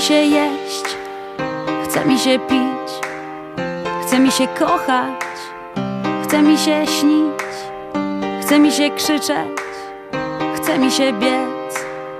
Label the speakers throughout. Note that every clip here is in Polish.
Speaker 1: się jeść, chce mi się pić, chce mi się kochać, chce mi się śnić, chce mi się krzyczeć, chce mi się biec,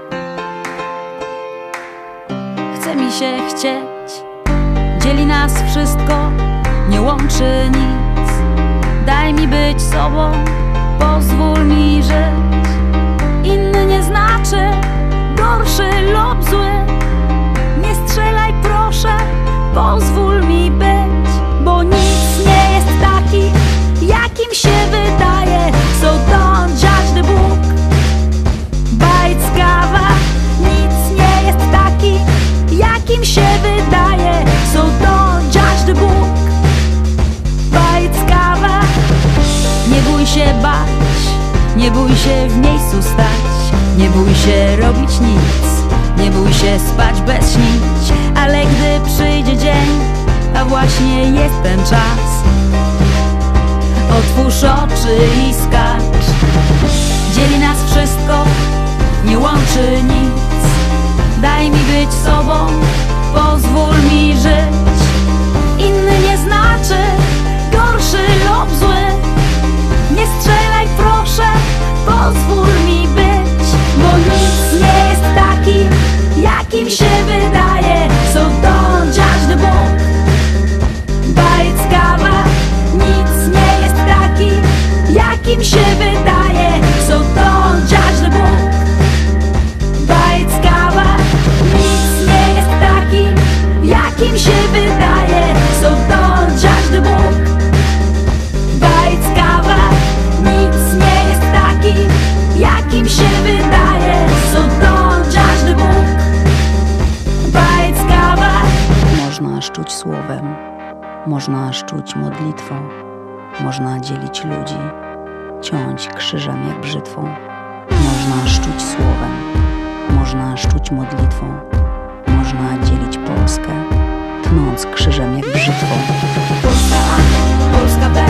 Speaker 1: chce mi się chcieć. Dzieli nas wszystko, nie łączy nic. Daj mi być sobą, pozwól mi żyć. Inny nie znaczy gorszy lub zły. Nie strzelaj proszę, pozwól mi być, bo nic nie jest taki, jakim się wydaje. So don't judge the book by its cover. Nic nie jest taki, jakim się wydaje. So don't judge the book by its cover. Nie bój się bać, nie bój się w miejscu stać, nie bój się robić nic, nie bój się spać bez śnić. Ale gdy przyjdzie dzień, a właśnie jest ten czas, otwórz oczy i skacz. Dzieli nas wszystko, nie łączy nic. Daj mi być sobą, pozwól mi żyć. Inny nie znaczy gorszy lub zły. Nie strzelaj proszę, pozwól mi być, bo nic nie jest taki, jakim się wydaje. So don't judge the book by its cover. Nic nie jest taki, jakim się wydaje. So don't judge the book by its cover. Nic nie jest taki, jakim się wydaje. So don't judge the book by its cover. Nic nie jest taki, jakim się wydaje. So don't judge the book by its cover.
Speaker 2: Można szczuć słowem, można szczuć modlitwą, można dzielić ludzi, ciąć krzyżem jak brzytwą. Można szczuć słowem, można szczuć modlitwą, można dzielić Polskę, tnąc krzyżem jak brzytwą.
Speaker 1: Polska A, Polska B,